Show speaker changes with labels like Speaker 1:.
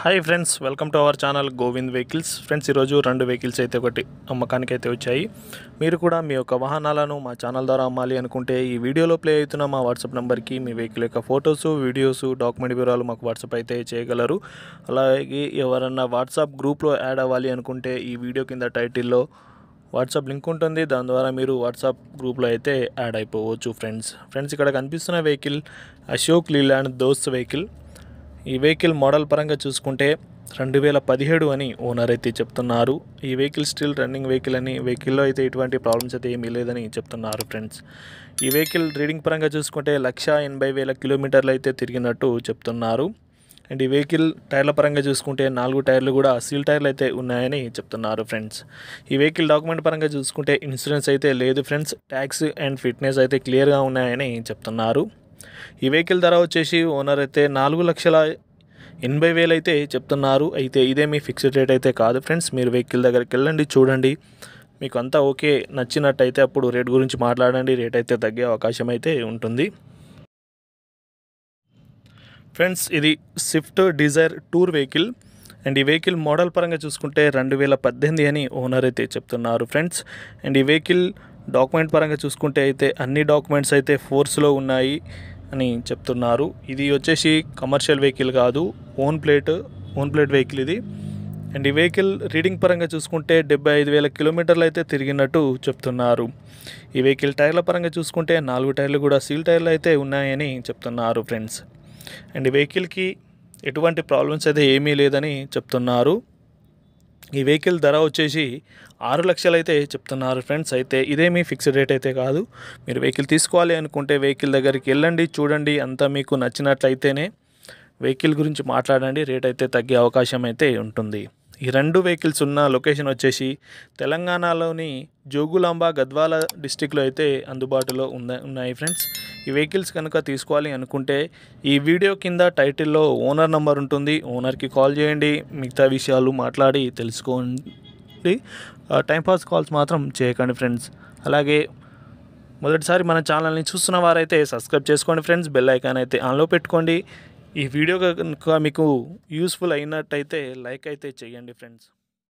Speaker 1: Hi friends, welcome to our channel Govind vehicles. Friends, ఈరోజు 2 vehicles అయితే ఒకటి అమ్మకానికి అయితే వచ్చాయి. మీరు కూడా మీ యొక్క వాహనాలను మా ఛానల్ ద్వారా అమ్మాలి అనుకుంటే ఈ వీడియోలో ప్లే అవుతున్న మా వాట్సాప్ నెంబర్కి మీ వెహికల్ యొక్క ఫొటోస్, వీడియోస్, డాక్యుమెంట్ వివరాలు మాకు వాట్సాప్ అయితే చేయగలరు. అలాగే ఎవరన్నా వాట్సాప్ గ్రూప్లో యాడ్ అవ్వాలి అనుకుంటే ఈ వీడియో కింద టైటిల్లో వాట్సాప్ లింక్ ఉంటుంది. దాని ద్వారా మీరు వాట్సాప్ గ్రూప్లో అయితే యాడ్ అయిపోవచ్చు. ఫ్రెండ్స్ ఇక్కడ కనిపిస్తున్న వెహికల్ అశోక్ లీలాండ్ దోస్త్ వెహికల్. ఈ వెహికల్ మోడల్ పరంగా చూసుకుంటే 2017 అని ఓనర్ అయితే చెప్తున్నారు. ఈ వెహికల్ స్టిల్ రన్నింగ్ వెహికల్ అని, వెహికల్లో అయితే ఎటువంటి ప్రాబ్లమ్స్ అయితే ఏమీ లేదని చెప్తున్నారు. ఫ్రెండ్స్, ఈ వెహికల్ రీడింగ్ పరంగా చూసుకుంటే 1,80,000 కిలోమీటర్లు అయితే తిరిగినట్టు చెప్తున్నారు. అండ్ ఈ వెహికల్ టైర్ల పరంగా చూసుకుంటే 4 టైర్లు కూడా సీల్ టైర్లు అయితే ఉన్నాయని చెప్తున్నారు. ఫ్రెండ్స్, ఈ వెహికల్ డాక్యుమెంట్ పరంగా చూసుకుంటే ఇన్సూరెన్స్ అయితే లేదు. ఫ్రెండ్స్, ట్యాక్స్ అండ్ ఫిట్నెస్ అయితే క్లియర్గా ఉన్నాయని చెప్తున్నారు. ఈ వెహికల్ ధర వచ్చేసి ఓనర్ అయితే 4,80,000 అయితే చెప్తున్నారు. అయితే ఇదేమీ ఫిక్స్డ్ రేట్ అయితే కాదు. ఫ్రెండ్స్, మీరు వెహికల్ దగ్గరికి వెళ్ళండి, చూడండి, మీకు అంతా ఓకే నచ్చినట్టయితే అప్పుడు రేట్ గురించి మాట్లాడండి. రేట్ అయితే తగ్గే అవకాశం అయితే ఉంటుంది. ఫ్రెండ్స్, ఇది Swift Dzire tour vehicle. And ఈ వెహికల్ మోడల్ పరంగా చూసుకుంటే 2018 అని ఓనర్ అయితే చెప్తున్నారు. ఫ్రెండ్స్, అండ్ ఈ వెహికల్ డాక్యుమెంట్ పరంగా చూసుకుంటే అయితే అన్ని డాక్యుమెంట్స్ అయితే ఫోర్స్లో ఉన్నాయి అని చెప్తున్నారు. ఇది వచ్చేసి కమర్షియల్ వెహికల్ కాదు, ఓన్ ప్లేట్ వెహికల్ ఇది. అండ్ ఈ వెహికల్ రీడింగ్ పరంగా చూసుకుంటే 75,000 కిలోమీటర్లు అయితే తిరిగినట్టు చెప్తున్నారు. ఈ వెహికల్ టైర్ల పరంగా చూసుకుంటే 4 టైర్లు కూడా సీల్ టైర్లు అయితే ఉన్నాయని చెప్తున్నారు. ఫ్రెండ్స్, అండ్ ఈ వెహికల్కి ఎటువంటి ప్రాబ్లమ్స్ అయితే ఏమీ లేదని చెప్తున్నారు. ఈ వెహికల్ ధర వచ్చేసి 6 లక్షలు అయితే చెప్తున్నారు. ఫ్రెండ్స్, అయితే ఇదేమీ ఫిక్స్డ్ రేట్ అయితే కాదు. మీరు వెహికల్ తీసుకోవాలి అనుకుంటే వెహికల్ దగ్గరికి వెళ్ళండి, చూడండి, అంతా మీకు నచ్చినట్లయితేనే వెహికల్ గురించి మాట్లాడండి. రేట్ అయితే తగ్గే అవకాశం అయితే ఉంటుంది. ఈ 2 వెహికల్స్ ఉన్న లొకేషన్ వచ్చేసి తెలంగాణలోని జోగులాంబ, గద్వాల డిస్టిక్లో అయితే అందుబాటులో ఉన్నాయి. ఫ్రెండ్స్, ఈ వెహికల్స్ కనుక తీసుకోవాలి అనుకుంటే ఈ వీడియో కింద టైటిల్లో ఓనర్ నెంబర్ ఉంటుంది. ఓనర్కి కాల్ చేయండి, మిగతా విషయాలు మాట్లాడి తెలుసుకోండి. టైంపాస్ కాల్స్ మాత్రం చేయకండి. ఫ్రెండ్స్, అలాగే మొదటిసారి మన ఛానల్ని చూస్తున్న వారైతే సబ్స్క్రైబ్ చేసుకోండి. ఫ్రెండ్స్, బెల్ ఐకాన్ అయితే ఆన్లో పెట్టుకోండి. ఈ వీడియో కనుక మీకు యూస్ఫుల్ అయినట్టయితే లైక్ అయితే చేయండి. ఫ్రెండ్స్.